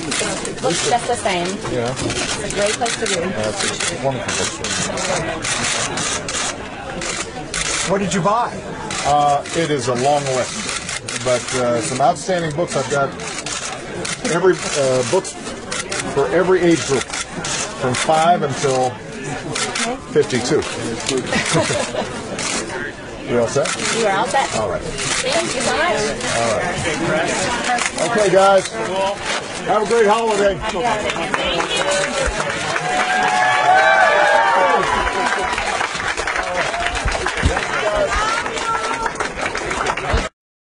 It looks just the same. Yeah. It's a great place to be. That's a wonderful bookstore. What did you buy? It is a long list, but some outstanding books. I've got every books for every age group, from 5 until 52. You all set? You are all set. All right. Thank you so much. Okay, guys. Have a great holiday. Thank you.